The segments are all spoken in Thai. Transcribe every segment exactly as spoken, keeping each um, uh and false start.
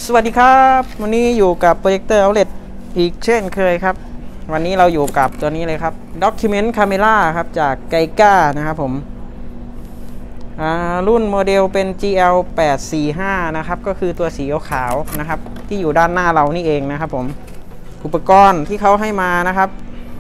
สวัสดีครับวันนี้อยู่กับโปรเจคเตอร์เอาเลทอีกเช่นเคยครับวันนี้เราอยู่กับตัวนี้เลยครับ Document Camera ครับจากไกก้านะครับผมรุ่นโมเดลเป็น จี แอล แปดสี่ห้านะครับก็คือตัวสีขาวนะครับที่อยู่ด้านหน้าเรานี่เองนะครับผมอุปกรณ์ที่เขาให้มานะครับ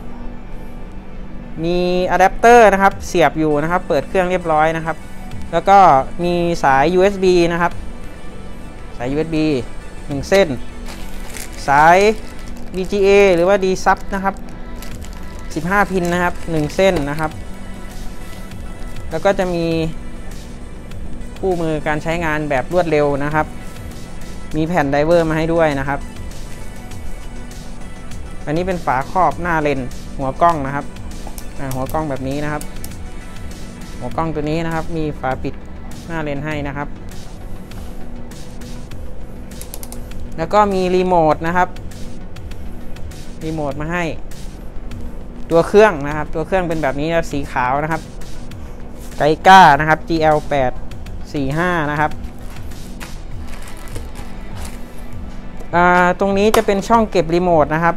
มีอะแดปเตอร์นะครับเสียบอยู่นะครับเปิดเครื่องเรียบร้อยนะครับแล้วก็มีสาย ยู เอส บี นะครับสาย ยู เอส บี หนึ่งเส้นสาย วี จี เอ หรือว่า ดี ซับ นะครับสิบห้าพินนะครับหนึ่งเส้นนะครับแล้วก็จะมีคู่มือการใช้งานแบบรวดเร็วนะครับมีแผ่นไดเวอร์มาให้ด้วยนะครับอันนี้เป็นฝาครอบหน้าเลนหัวกล้องนะครับหัวกล้องแบบนี้นะครับหัวกล้องตัวนี้นะครับมีฝาปิดหน้าเลนให้นะครับแล้วก็มีรีโมทนะครับรีโมทมาให้ตัวเครื่องนะครับตัวเครื่องเป็นแบบนี้สีขาวนะครับไกก้านะครับ จี แอล แปดสี่ห้านะครับตรงนี้จะเป็นช่องเก็บรีโมทนะครับ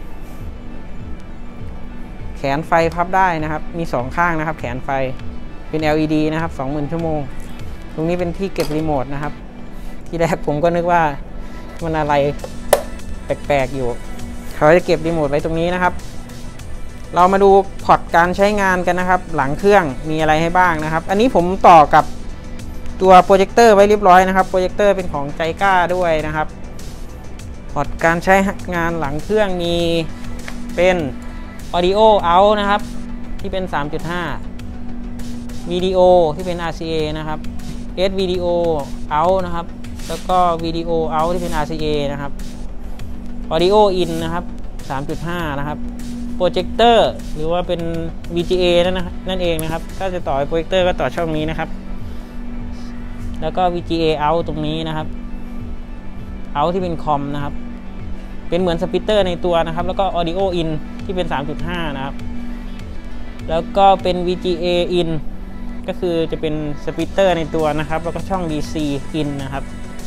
แขนไฟพับได้นะครับมีสองข้างนะครับแขนไฟเป็น แอล อี ดี นะครับ สองหมื่น ชั่วโมงตรงนี้เป็นที่เก็บรีโมทนะครับที่แรกผมก็นึกว่ามันอะไรแปลกๆอยู่เขาจะเก็บรีโมทไว้ตรงนี้นะครับเรามาดูพอร์ตการใช้งานกันนะครับหลังเครื่องมีอะไรให้บ้างนะครับอันนี้ผมต่อกับตัวโปรเจคเตอร์ไว้เรียบร้อยนะครับโปรเจคเตอร์เป็นของไจก้าด้วยนะครับพอร์ตการใช้งานหลังเครื่องมีเป็น Audio Out นะครับที่เป็น สามจุดห้า วิดีโอที่เป็น อาร์ ซี เอ นะครับ S Video Out นะครับแล้วก็ Video Out ที่เป็น อาร์ ซี เอ นะครับ Audio In นะครับ สามจุดห้า นะครับโปรเจคเตอร์หรือว่าเป็น วี จี เอ นั่นนะนั่นเองนะครับถ้าจะต่อโปรเจคเตอร์ก็ต่อช่องนี้นะครับแล้วก็ วี จี เอ Out ตรงนี้นะครับ Out ที่เป็นคอมนะครับเป็นเหมือนสปีกเกอร์ในตัวนะครับแล้วก็ Audio In ที่เป็น สามจุดห้า นะครับแล้วก็เป็น วี จี เอ In ก็คือจะเป็นสปีกเกอร์ในตัวนะครับแล้วก็ช่อง ดี ซี In นะครับ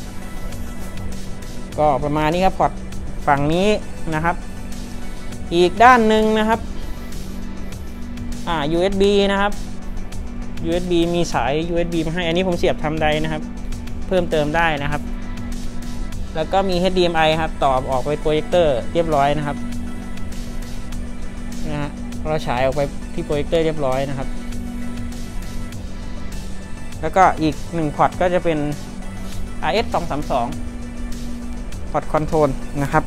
ก็ประมาณนี้ครับพอร์ตฝั่งนี้นะครับอีกด้านหนึ่งนะครับอ่า ยู เอส บี นะครับ ยู เอส บี มีสาย ยู เอส บี มาให้อันนี้ผมเสียบทำไดนะครับเพิ่มเติมได้นะครับแล้วก็มี เอช ดี เอ็ม ไอ ครับต่อออกไปโปรเจคเตอร์เรียบร้อยนะครับนะฮะเราฉายออกไปที่โปรเจคเตอร์เรียบร้อยนะครับแล้วก็อีกหนึ่งพอร์ตก็จะเป็น อาร์ เอส สองสามสอง พอร์ตคอนโทรลนะครับ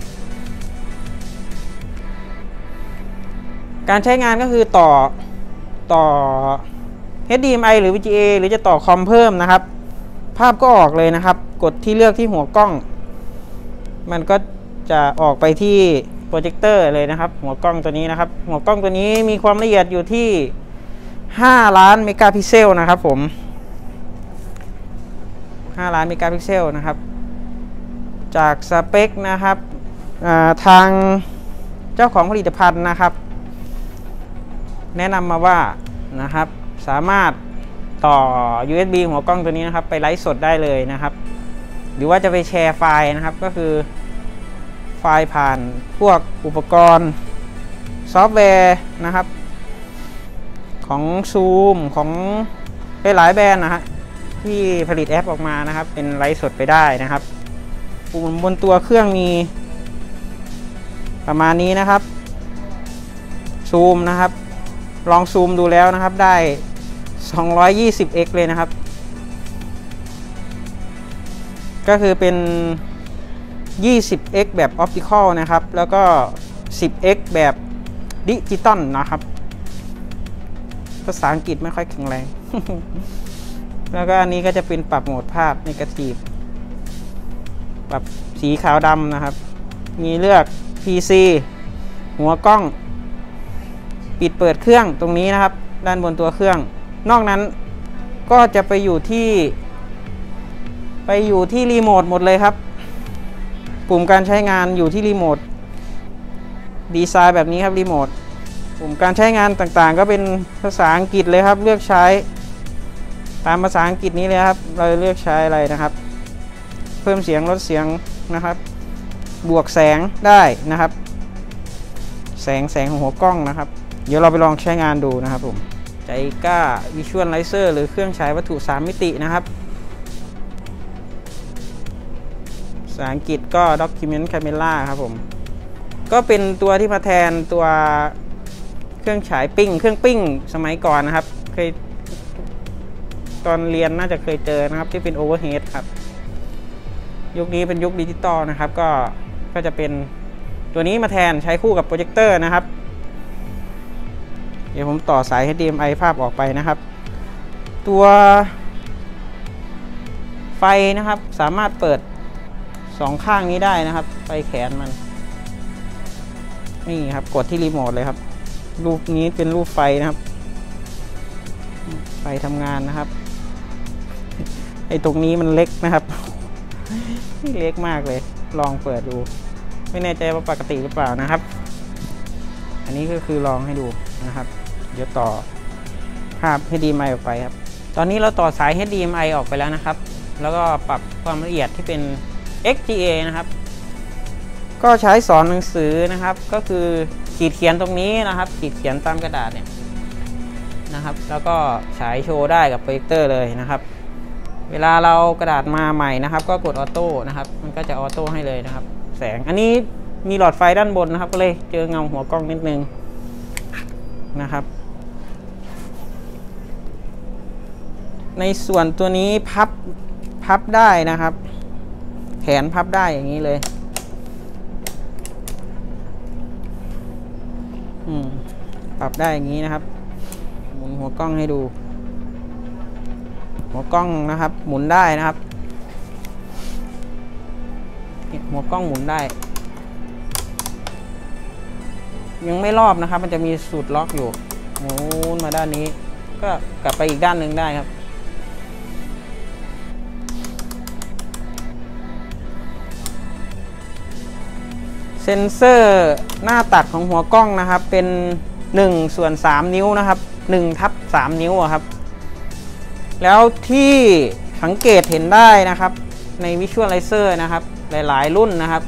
การใช้งานก็คือต่อต่อ เอช ดี เอ็ม ไอ หรือ วี จี เอ หรือจะต่อคอมเพิ่มนะครับภาพก็ออกเลยนะครับกดที่เลือกที่หัวกล้องมันก็จะออกไปที่โปรเจคเตอร์เลยนะครับหัวกล้องตัวนี้นะครับหัวกล้องตัวนี้มีความละเอียดอยู่ที่ห้าล้านเมกะพิกเซลนะครับผมห้าล้านเมกะพิกเซลนะครับจากสเปคนะครับทางเจ้าของผลิตภัณฑ์นะครับแนะนำมาว่านะครับสามารถต่อ ยู เอส บี หัวกล้องตัวนี้นะครับไปไลฟ์สดได้เลยนะครับหรือว่าจะไปแชร์ไฟล์นะครับก็คือไฟล์ผ่านพวกอุปกรณ์ซอฟต์แวร์นะครับของ Zoom ของหลายแบรนด์นะฮะที่ผลิตแอปออกมานะครับเป็นไลฟ์สดไปได้นะครับปุ่มบนตัวเครื่องมีประมาณนี้นะครับซูมนะครับลองซูมดูแล้วนะครับได้สองร้อยยี่สิบเอ็กซ์ เลยนะครับก็คือเป็น ยี่สิบเอ็กซ์ แบบออปติคอลนะครับแล้วก็ สิบเอ็กซ์ แบบดิจิตอลนะครับภาษาอังกฤษไม่ค่อยแข็งแรง แล้วก็อันนี้ก็จะเป็นปรับโหมดภาพเนกาทีฟปรับสีขาวดำนะครับมีเลือก พี ซี หัวกล้องปิดเปิดเครื่องตรงนี้นะครับด้านบนตัวเครื่องนอกนั้นก็จะไปอยู่ที่ไปอยู่ที่รีโมทหมดเลยครับปุ่มการใช้งานอยู่ที่รีโมทดีไซน์แบบนี้ครับรีโมทปุ่มการใช้งานต่างๆก็เป็นภาษาอังกฤษเลยครับเลือกใช้ตามภาษาอังกฤษนี้เลยครับเราเลือกใช้อะไรนะครับพิ่มเสียงลดเสียงนะครับบวกแสงได้นะครับแสงแสงของหัวกล้องนะครับเดี๋ยวเราไปลองใช้งานดูนะครับผมใจกล้า Visualizer หรือเครื่องฉายวัตถุสามมิตินะครับภาษาอังกฤษก็ Document Camera ครับผมก็เป็นตัวที่มาแทนตัวเครื่องฉายปิ้งเครื่องปิ้งสมัยก่อนนะครับเคยตอนเรียนน่าจะเคยเจอนะครับที่เป็น Overhead ครับยุคนี้เป็นยุคดิจิตอลนะครับก็ก็จะเป็นตัวนี้มาแทนใช้คู่กับโปรเจคเตอร์นะครับเดี๋ยวผมต่อสาย เอช ดี เอ็ม ไอ ภาพออกไปนะครับตัวไฟนะครับสามารถเปิดสองข้างนี้ได้นะครับไฟแขนมันนี่ครับกดที่รีโมทเลยครับรูปนี้เป็นรูปไฟนะครับไฟทำงานนะครับไอ้ตรงนี้มันเล็กนะครับเล็กมากเลยลองเปิดดูไม่แน่ใจว่าปกติหรือเปล่านะครับอันนี้ก็คือลองให้ดูนะครับเดี๋ยวต่อภาพ เอช ดี เอ็ม ไอ ออกไปครับตอนนี้เราต่อสาย เอช ดี เอ็ม ไอ ออกไปแล้วนะครับแล้วก็ปรับความละเอียดที่เป็น เอ็กซ์ จี เอ นะครับก็ใช้สอนหนังสือนะครับก็คือขีดเขียนตรงนี้นะครับขีดเขียนตามกระดาษเนี่ยนะครับแล้วก็ฉายโชว์ได้กับโปรเจคเตอร์เลยนะครับเวลาเรากระดาษมาใหม่นะครับก็กดออโต้นะครับมันก็จะออโต้ให้เลยนะครับแสงอันนี้มีหลอดไฟด้านบนนะครับก็เลยเจอเงาหัวกล้องนิดนึงนะครับในส่วนตัวนี้พับพับได้นะครับแขนพับได้อย่างนี้เลยอืมปรับได้อย่างนี้นะครับหมุนหัวกล้องให้ดูหัวกล้องนะครับหมุนได้นะครับหัวกล้องหมุนได้ยังไม่รอบนะครับมันจะมีสูตรล็อกอยู่หมุนมาด้านนี้ก็กลับไปอีกด้านหนึ่งได้ครับเซ็นเซอร์หน้าตัดของหัวกล้องนะครับเป็นหนึ่งส่วนสามนิ้วนะครับหนึ่งทับสามนิ้วครับแล้วที่สังเกตเห็นได้นะครับใน Visualizer นะครับหลายๆรุ่นนะครับ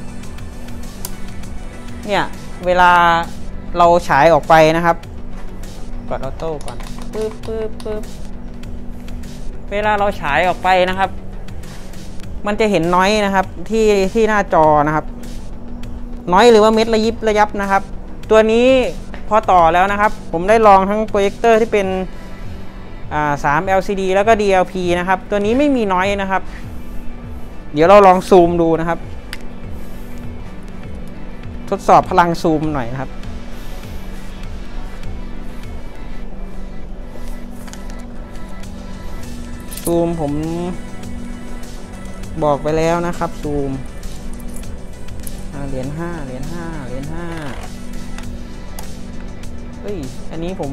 เนี่ยเวลาเราฉายออกไปนะครับกดออโต้ก่อนปึ๊บปึ๊บปึ๊บเวลาเราฉายออกไปนะครับมันจะเห็นน้อยนะครับที่ที่หน้าจอนะครับน้อยหรือว่าเม็ดระยิบระยับนะครับตัวนี้พอต่อแล้วนะครับผมได้ลองทั้งโปรเจคเตอร์ที่เป็นสาม แอล ซี ดี แล้วก็ ดี แอล พี นะครับตัวนี้ไม่มีน้อยนะครับเดี๋ยวเราลองซูมดูนะครับทดสอบพลังซูมหน่อยนะครับซูมผมบอกไปแล้วนะครับซูมเหรียญห้าเหรียญห้าเหรียญห้าเฮ้ยอันนี้ผม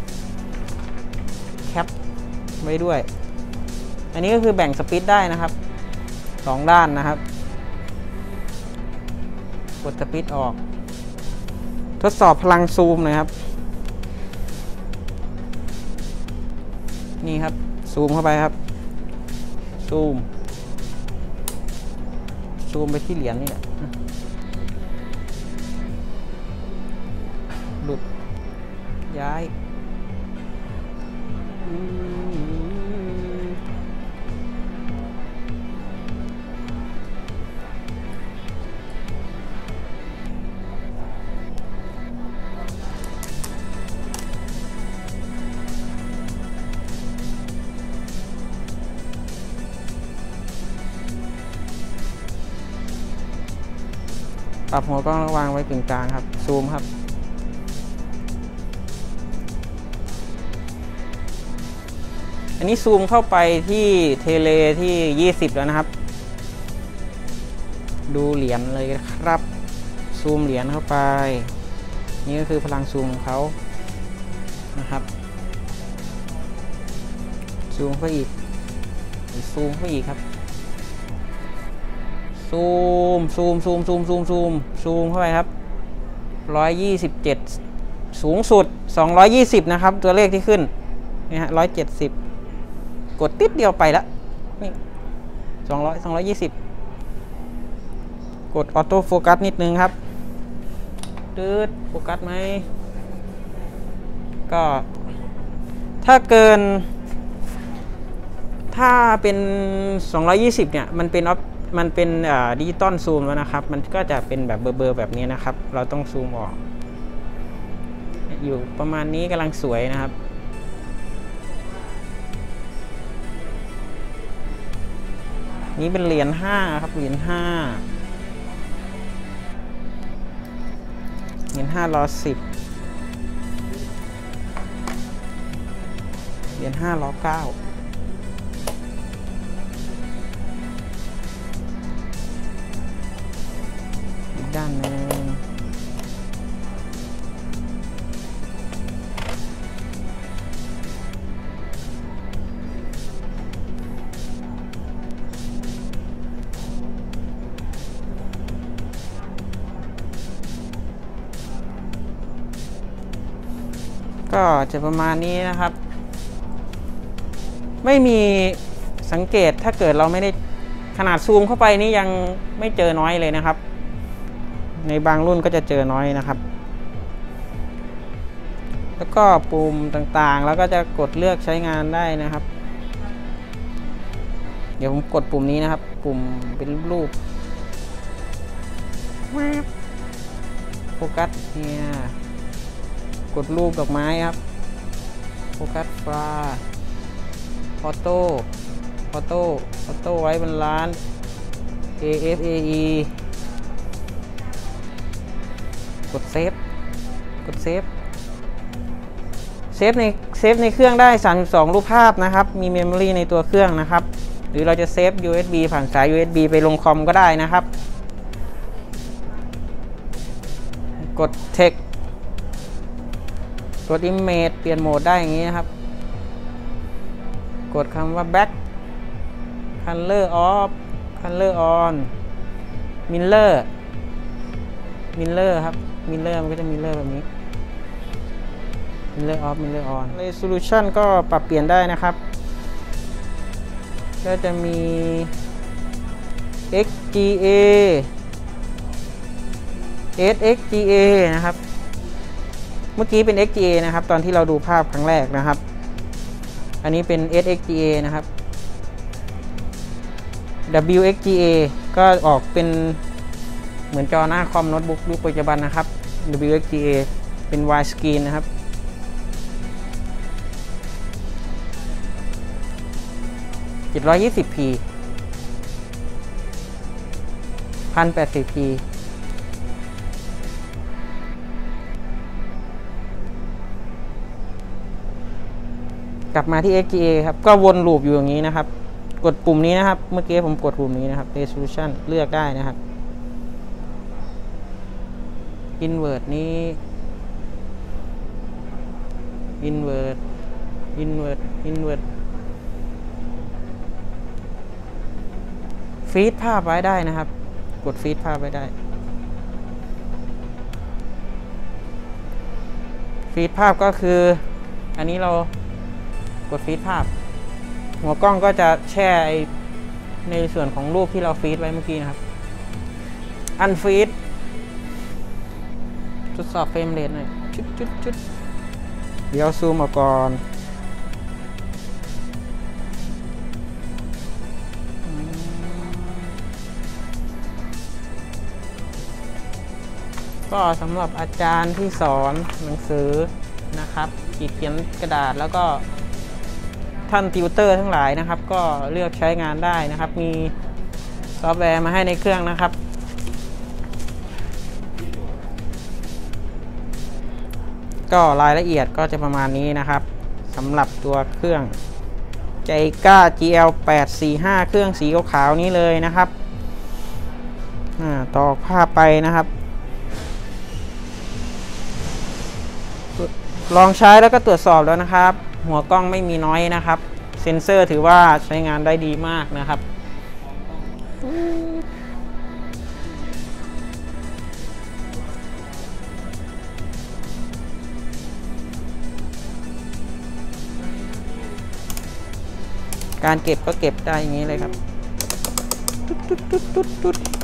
แคปไว้ด้วยอันนี้ก็คือแบ่งสปีดได้นะครับสองด้านนะครับกดสปีดออกทดสอบพลังซูมหน่อยครับนี่ครับซูมเข้าไปครับซูมซูมไปที่เหรียญนี่แหละหลุดย้ายปรับหัวกล้องระวางไว้กึ่งกลางครับซูมครับอันนี้ซูมเข้าไปที่เทเลที่ยี่สิบแล้วนะครับดูเหรียญเลยครับซูมเหรียญเข้าไปนี่ก็คือพลังซูมของเขานะครับซูมเข้าอีกซูมเข้าอีกครับซูมซูมซูมซูมซูมซูมซูมเข้าไปครับหนึ่งร้อยยี่สิบเจ็ดสูงสุดสองร้อยยี่สิบนะครับตัวเลขที่ขึ้นนี่ฮะหนึ่งร้อยเจ็ดสิบกดติดเดียวไปแล้วนี่สองร้อย สองร้อยยี่สิบกดออโต้โฟกัสนิดนึงครับตืดโฟกัสไหมก็ถ้าเกินถ้าเป็นสองร้อยยี่สิบเนี่ยมันเป็นออฟมันเป็นดิจิตอลซูมแล้วนะครับมันก็จะเป็นแบบเบอร์ๆแบบนี้นะครับเราต้องซูมออกอยู่ประมาณนี้กำลังสวยนะครับนี้เป็นเหรียญห้าครับเหรียญห้าเหรียญห้ารอสิบเหรียญห้ารอเก้าอีกด้านหนึ่งก็จะประมาณนี้นะครับไม่มีสังเกตถ้าเกิดเราไม่ได้ขนาดซูมเข้าไปนี่ยังไม่เจอน้อยเลยนะครับในบางรุ่นก็จะเจอน้อยนะครับแล้วก็ปุ่มต่างๆแล้วก็จะกดเลือกใช้งานได้นะครับเดี๋ยวผมกดปุ่มนี้นะครับปุ่มเป็นรูปโฟกัสเนี่ยกดรูปดอกไม้ครับโฟกัสฟ้าออโต้ออโต้ออโต้ไว้บนร้าน เอ เอฟ เอ อี กดเซฟกดเซฟเซฟในเซฟในเครื่องได้สามสิบสองรูปภาพนะครับมีเมมโมรีในตัวเครื่องนะครับหรือเราจะเซฟ ยู เอส บี ผ่านสาย ยู เอส บี ไปลงคอมก็ได้นะครับกด Text กด Image เปลี่ยนโหมดได้อย่างนี้นะครับกดคำว่า back color off color on mirror mirror ครับ mirror มันก็จะ mirror แบบนี้ mirror off mirror on resolution ก็ปรับเปลี่ยนได้นะครับก็จะมี เอ็กซ์ จี เอ เอส เอ็กซ์ จี เอ นะครับเมื่อกี้เป็น เอ็กซ์ จี เอ นะครับตอนที่เราดูภาพครั้งแรกนะครับอันนี้เป็น เอส เอ็กซ์ จี เอ นะครับ ดับเบิลยู เอ็กซ์ จี เอ ก็ออกเป็นเหมือนจอหน้าคอมโน้ตบุ๊กยุคปัจจุบันนะครับ ดับเบิลยู เอ็กซ์ จี เอ เป็น Wide Screen นะครับเจ็ดร้อยยี่สิบพี หนึ่งพันแปดสิบพีกลับมาที่ เอ็กซ์ จี เอ ครับก็วนลูปอยู่อย่างนี้นะครับกดปุ่มนี้นะครับเมื่อกี้ผมกดปุ่มนี้นะครับ resolution เลือกได้นะครับ invert นี้ invert invert invert ฟีดภาพไว้ได้นะครับกดฟีดภาพไว้ได้ฟีดภาพก็คืออันนี้เรากดฟีดภาพหัวกล้องก็จะแช่ในส่วนของรูปที่เราฟีดไว้เมื่อกี้นะครับอันฟีดทดสอบเฟรมเรทหน่อยชุดชุดชุดเดี๋ยวซูมออกก่อนก็สำหรับอาจารย์ที่สอนหนังสือนะครับขีดเขียนกระดาษแล้วก็ท่านติวเตอร์ทั้งหลายนะครับก็เลือกใช้งานได้นะครับมีซอฟต์แวร์มาให้ในเครื่องนะครับก็รายละเอียดก็จะประมาณนี้นะครับสำหรับตัวเครื่องใจก้า จี แอล แปดสี่ห้า เครื่องสีขาวๆนี้เลยนะครับต่อภาพไปนะครับลองใช้แล้วก็ตรวจสอบแล้วนะครับหัวกล้องไม่มีน้อยนะครับเซ็นเซอร์ถือว่าใช้งานได้ดีมากนะครับการเก็บก็เก็บได้อย่างนี้เลยครับตุ๊ดตุ๊ดตุ๊ดตุ๊ด